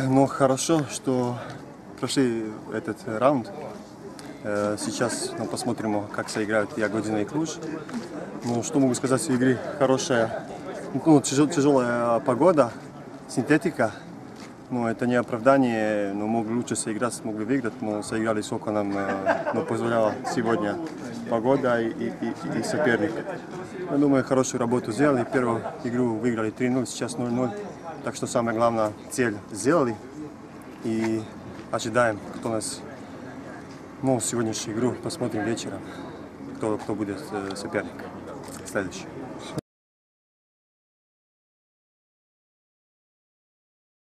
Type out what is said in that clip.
Но хорошо, что прошли этот раунд. Сейчас посмотрим, как сыграют Ягодина и Клуж. Ну, что могу сказать в игре? Хорошая, тяжелая погода, синтетика. Но это не оправдание, но могли лучше сыграть, могли выиграть, но сыграли сколько нам позволяла сегодня погода и соперник. Я думаю, хорошую работу сделали. Первую игру выиграли 3-0, сейчас 0-0. Так что самая главная цель сделали. И ожидаем, кто нас... Ну, сегодняшнюю игру посмотрим вечером, кто будет соперник следующий.